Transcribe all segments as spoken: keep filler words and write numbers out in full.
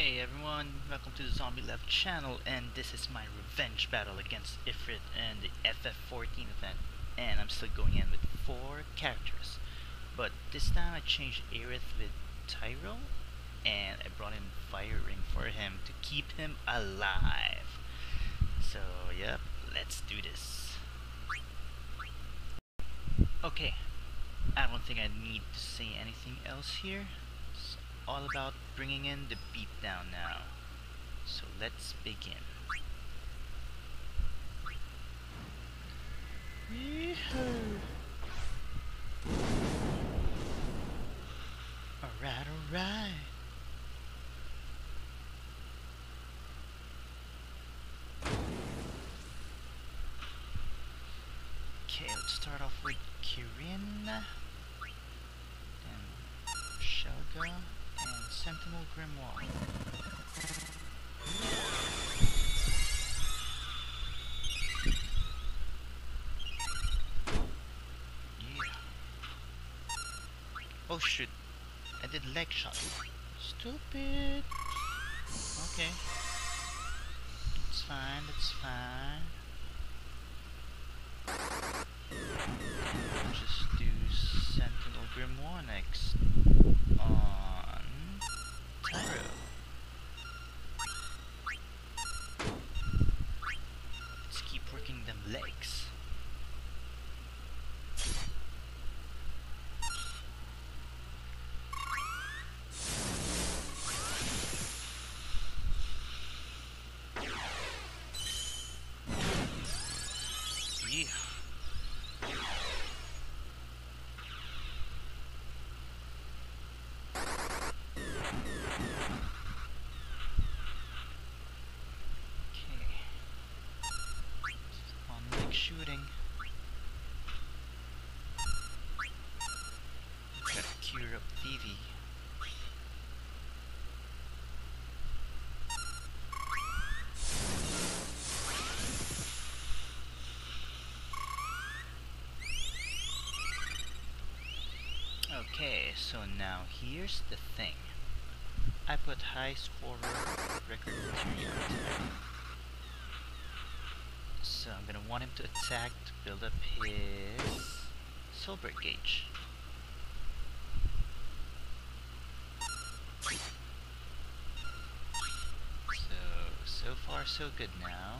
Hey everyone, welcome to the Zombie Left channel, and this is my revenge battle against Ifrit and the F F fourteen event, and I'm still going in with four characters, but this time I changed Aerith with Tyro, and I brought in Fire Ring for him to keep him alive. So yep, let's do this. Okay, I don't think I need to say anything else here. It's all about bringing in the beatdown now. So let's begin. Yee-hoo. Alright, alright. Okay, let's start off with Kirin, then Shelga, and Sentinel Grimoire. Yeah. Oh shoot, I did leg shot. Stupid. Okay. It's fine, it's fine. We'll just do Sentinel Grimoire next on Tyro. Let's keep working them legs. Yeah. Shooting. Gotta cure up Vivi. Okay, so now here's the thing. I put high scorer record material on Tyro. So I'm gonna want him to attack to build up his silver gauge. So, so far so good now.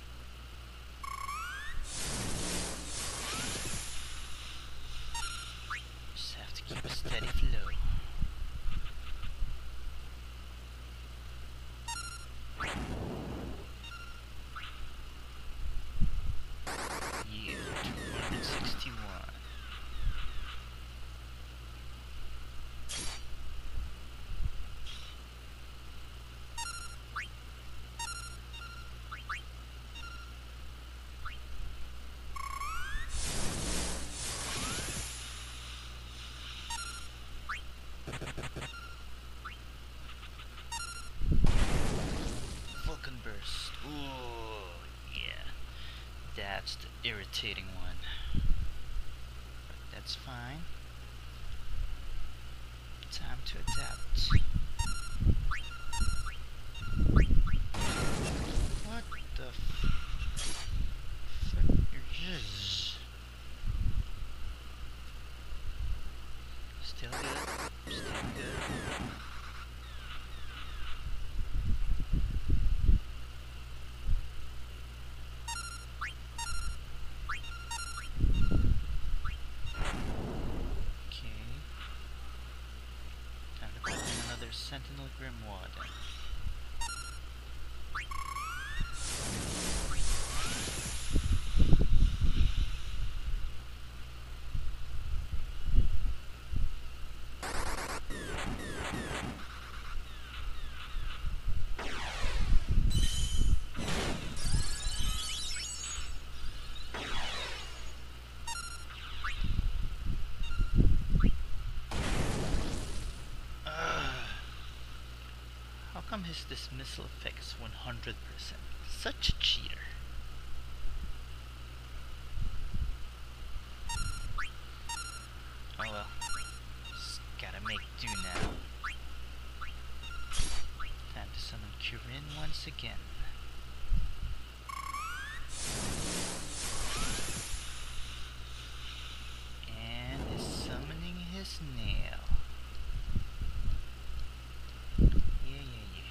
Just have to keep a steady flow. Burst. Ooh, yeah. That's the irritating one. But that's fine. Time to adapt. What the f... Yes. Still good. Still good. Sentinel Grimoire then. How come his dismissal affects one hundred percent? Such a cheater. Oh well. Just gotta make do now. Time to Kirin once again. And is summoning his nail. Yeah, yeah, yeah.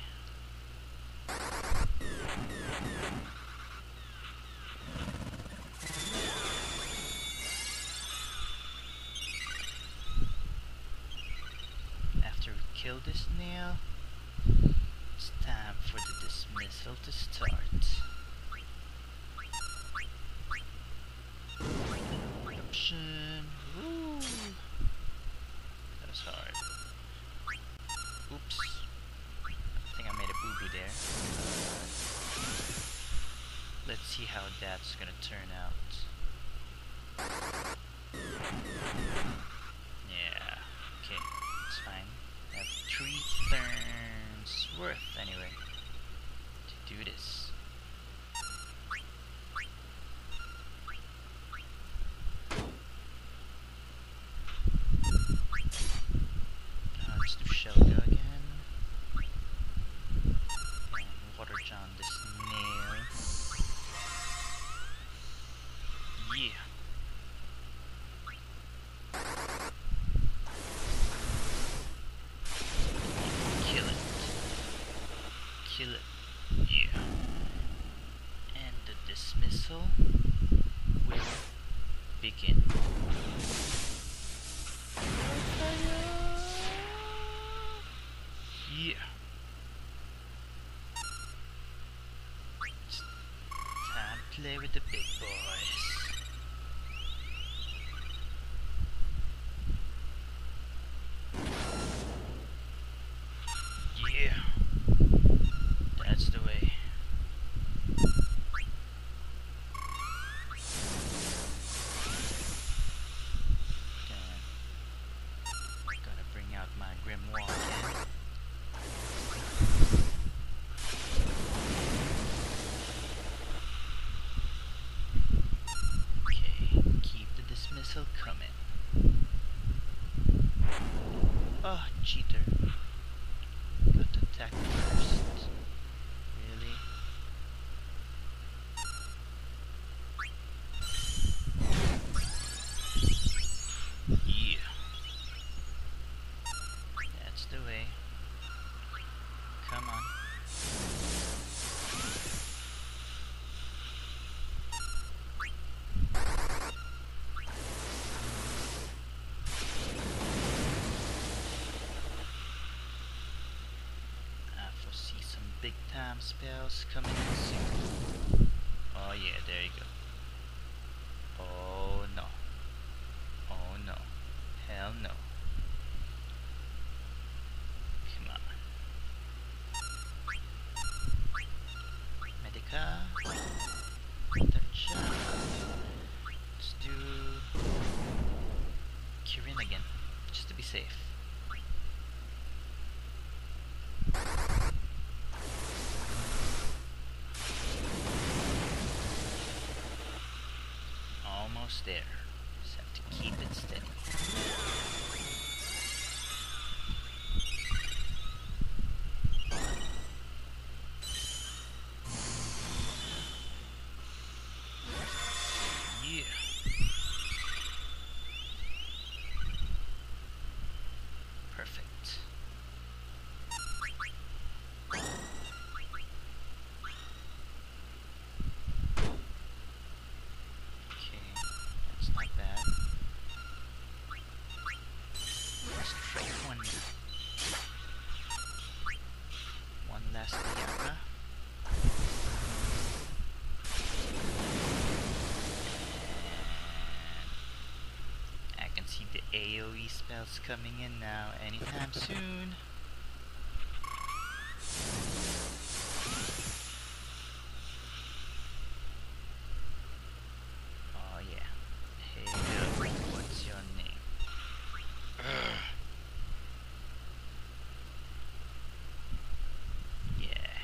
After we kill this nail, it's time for the dismissal to start. Eruption. Woo! That was hard. Oops. I think I made a boo-boo there. Let's see how that's gonna turn out. Yeah. Okay. It's fine. I have three turns worth anyway to do this. Uh, let's do Shelga again. And water John this nail. Yeah. Kill it. Kill it. Yeah. And the dismissal will begin. Yeah. It's time to play with the big boys. Yeah. That's the way. Then gotta bring out my grimoire again. Okay, keep the dismissal coming. Oh, cheater. Got to attack first. Really? Yeah. That's the way. Come on. I foresee some big time spells coming in soon. Oh yeah, there you go. Oh no. Oh no. Hell no. Come on. Medica. Touch. Let's do Kirin again, just to be safe. Almost there. Just have to keep it steady. Yeah. Perfect. Okay, that's not bad. Let's try one. One last Diaka. And I can see the AoE spells coming in now anytime soon. Oh yeah. Hey, yo, what's your name? Ugh. Yeah.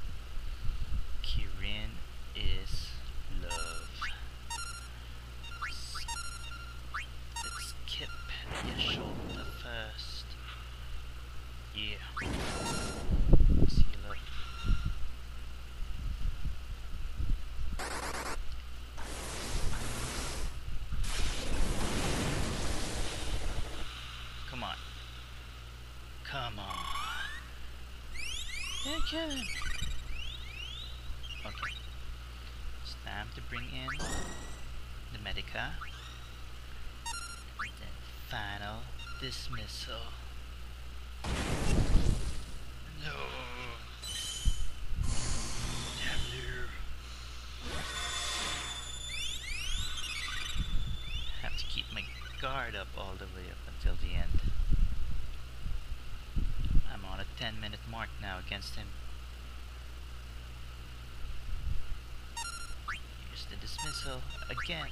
Kirin is love. Let's skip your shoulder first. Okay. Okay. It's time to bring in the Medica. And then final dismissal. No. Damn you. Have to keep my guard up all the way up until the end. I'm on a ten minute mark now against him. Here's the dismissal again.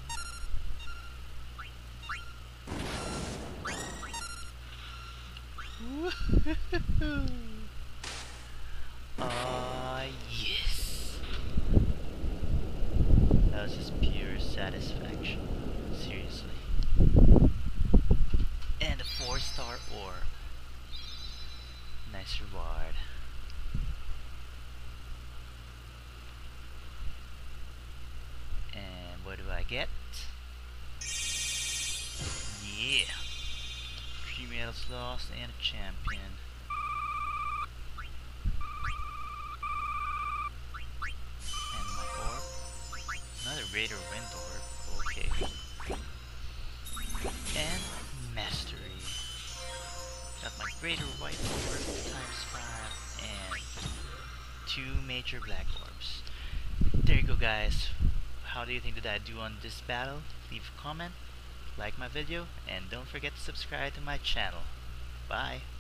Ah, yes. That was just pure satisfaction. Seriously. And a four star orb. Nice reward. And what do I get? Yeah. Three medals lost and a champion. And my orb. Another Raider Wind orb. Okay. And mastery. Got my Greater White Orb times five and two major black orbs. There you go, guys. How do you think that I do on this battle? Leave a comment, like my video, and don't forget to subscribe to my channel. Bye.